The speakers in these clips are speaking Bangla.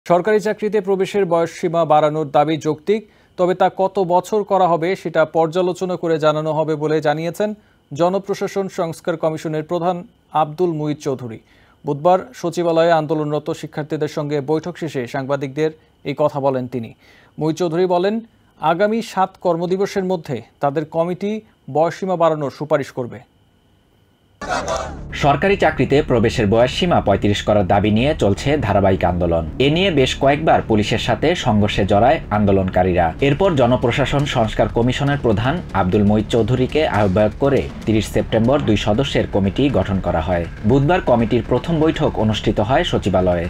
সরকারি চাকরিতে প্রবেশের বয়সসীমা বাড়ানোর দাবি যৌক্তিক, তবে তা কত বছর করা হবে সেটা পর্যালোচনা করে জানানো হবে বলে জানিয়েছেন জনপ্রশাসন সংস্কার কমিশনের প্রধান আব্দুল মুঈদ চৌধুরী। বুধবার সচিবালয়ে আন্দোলনরত শিক্ষার্থীদের সঙ্গে বৈঠক শেষে সাংবাদিকদের এই কথা বলেন তিনি। মুঈদ চৌধুরী বলেন, আগামী 7 কর্মদিবসের মধ্যে তাদের কমিটি বয়সসীমা বাড়ানোর সুপারিশ করবে। সরকারি চাকরিতে প্রবেশের বয়সসীমা 35 করার দাবি নিয়ে চলছে ধারাবাহিক আন্দোলন। এ নিয়ে বেশ কয়েকবার পুলিশের সাথে সংঘর্ষে জড়ায় আন্দোলনকারীরা। এরপর জনপ্রশাসন সংস্কার কমিশনের প্রধান আব্দুল মুঈদ চৌধুরীকে আহ্বায়ক করে 30 সেপ্টেম্বর 2 সদস্যের কমিটি গঠন করা হয়। বুধবার কমিটির প্রথম বৈঠক অনুষ্ঠিত হয় সচিবালয়ে।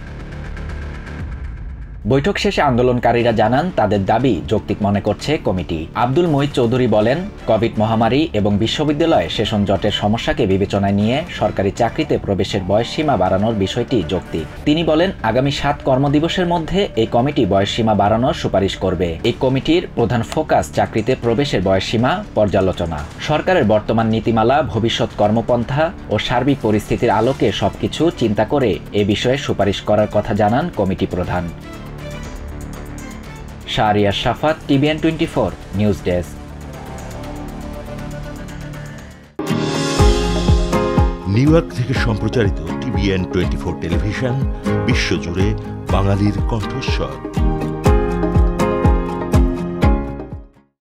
বৈঠক শেষে আন্দোলনকারীরা জানান তাদের দাবি যৌক্তিক মনে করছে কমিটি। আব্দুল মুঈদ চৌধুরী বলেন, কোভিড মহামারী এবং বিশ্ববিদ্যালয় সেশন জটের সমস্যাকে বিবেচনায় নিয়ে সরকারি চাকরিতে প্রবেশের বয়সসীমা বাড়ানোর বিষয়টি যৌক্তিক। তিনি বলেন, আগামী 7 কর্মদিবসের মধ্যে এই কমিটি বয়সসীমা বাড়ানোর সুপারিশ করবে। এই কমিটির প্রধান ফোকাস চাকরিতে প্রবেশের বয়সসীমা পর্যালোচনা। সরকারের বর্তমান নীতিমালা, ভবিষ্যৎ কর্মপন্থা ও সার্বিক পরিস্থিতির আলোকে সবকিছু চিন্তা করে এ বিষয়ে সুপারিশ করার কথা জানান কমিটি প্রধান। Shahriar Shafat, TVN 24 news desk. New York থেকে সম্প্রচারিত TVN 24 টেলিভিশন বিশ্বজুড়ে বাঙালির কণ্ঠস্বর।